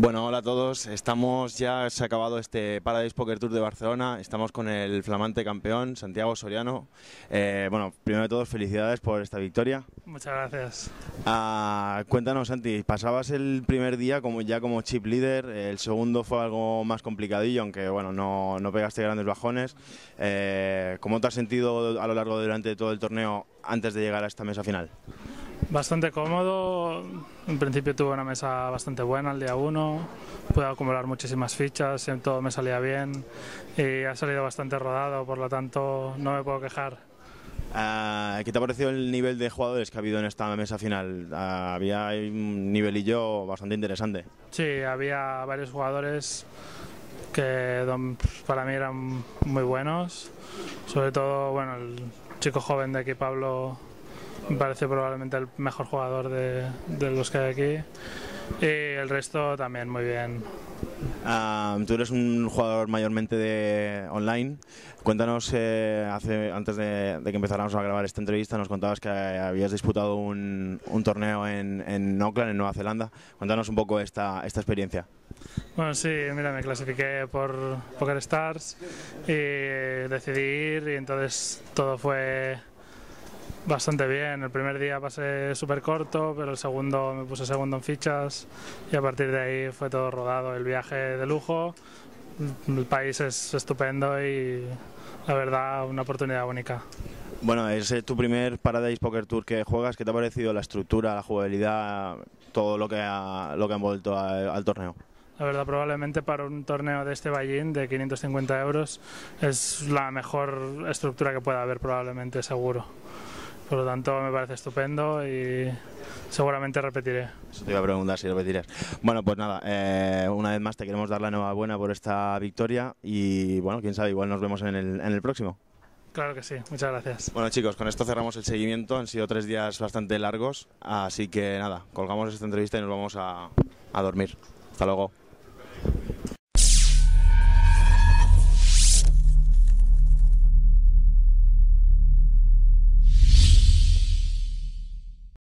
Bueno, hola a todos. Se ha acabado este Paradise Poker Tour de Barcelona. Estamos con el flamante campeón, Santiago Soriano. Bueno, primero de todo, felicidades por esta victoria. Muchas gracias. Cuéntanos, Santi, pasabas el primer día como chip leader, el segundo fue algo más complicadillo, aunque bueno, no pegaste grandes bajones. ¿Cómo te has sentido a lo largo durante todo el torneo antes de llegar a esta mesa final? Bastante cómodo, en principio tuve una mesa bastante buena el día 1, pude acumular muchísimas fichas, todo me salía bien y ha salido bastante rodado, por lo tanto no me puedo quejar. ¿Qué te ha parecido el nivel de jugadores que ha habido en esta mesa final? Había un nivelillo bastante interesante. Sí, había varios jugadores que para mí eran muy buenos, sobre todo bueno, el chico joven de aquí, Pablo, me parece probablemente el mejor jugador de los que hay aquí, y el resto también muy bien. Tú eres un jugador mayormente de online. Cuéntanos, antes de que empezáramos a grabar esta entrevista, nos contabas que habías disputado un torneo en Auckland, en Nueva Zelanda. Cuéntanos un poco esta experiencia. Bueno, sí, mira, me clasifiqué por PokerStars y decidí ir, y entonces todo fue bastante bien. El primer día pasé súper corto, pero el segundo me puse segundo en fichas y a partir de ahí fue todo rodado. El viaje de lujo, el país es estupendo y la verdad una oportunidad única. Bueno, es tu primer Paradise Poker Tour que juegas. ¿Qué te ha parecido la estructura, la jugabilidad, todo lo que ha envuelto al torneo? La verdad, probablemente para un torneo de este Ballín de 550 euros es la mejor estructura que pueda haber, probablemente, seguro. Por lo tanto, me parece estupendo y seguramente repetiré. Eso te iba a preguntar si repetirías. Bueno, pues nada, una vez más te queremos dar la enhorabuena por esta victoria y bueno, quién sabe, igual nos vemos en el próximo. Claro que sí, muchas gracias. Bueno, chicos, con esto cerramos el seguimiento. Han sido 3 días bastante largos, así que nada, colgamos esta entrevista y nos vamos a dormir. Hasta luego.